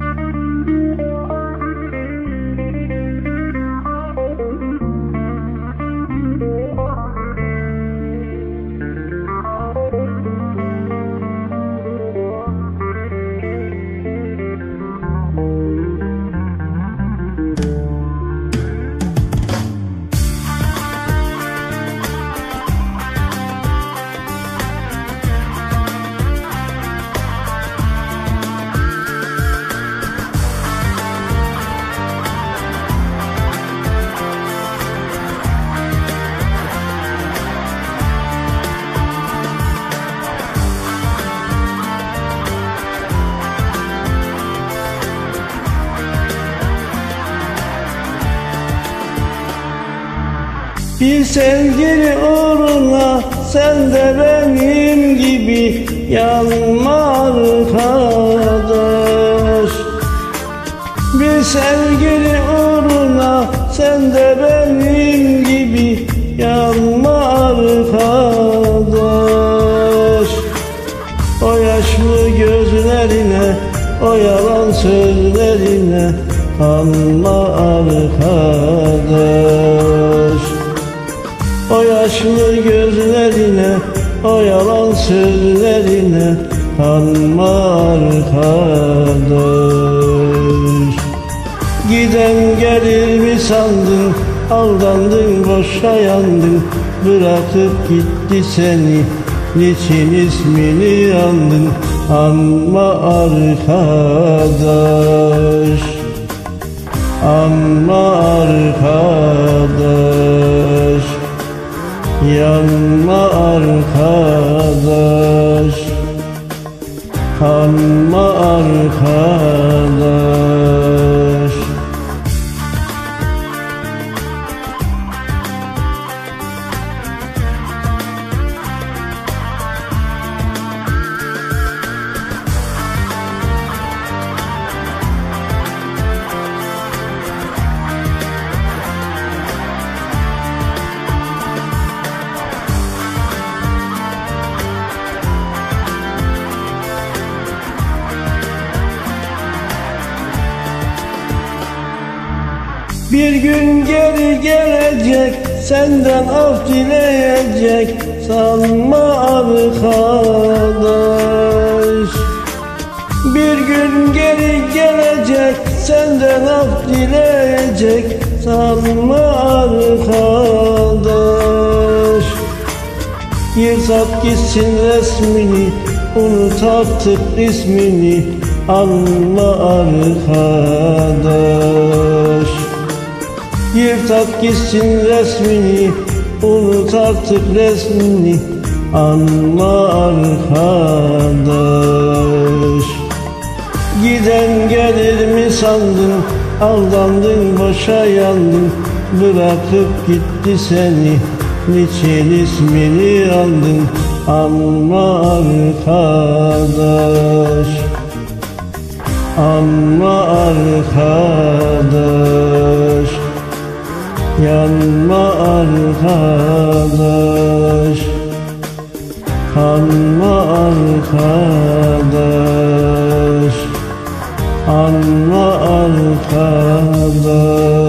Bir sevgili uğruna sen de benim gibi yanma arkadaş. Bir sevgili uğruna sen de benim gibi yanma arkadaş. O yaşlı gözlerine, o yalan sözlerine kanma arkadaş. O yaşlı gözlerine, o yalan sözlerine kanma arkadaş. Giden gelir mi sandın, aldandın, boşa yandın, bırakıp gitti seni, niçin ismini andın, anma arkadaş, anma arkadaş, yanma arkadaş, kanma arkadaş. Bir gün geri gelecek, senden af dileyecek, sanma arkadaş. Bir gün geri gelecek, senden af dileyecek, sanma arkadaş. Yırt at gitsin resmini, unut artık ismini, anma arkadaş. Yırt at gitsin resmini, unut artık resmini, anma arkadaş. Giden gelir mi sandın, aldandın, boşa yandın, bırakıp gitti seni, niçin ismini andın, anma arkadaş, anma arkadaş, yanma arkadaş, kanma arkadaş, anma arkadaş.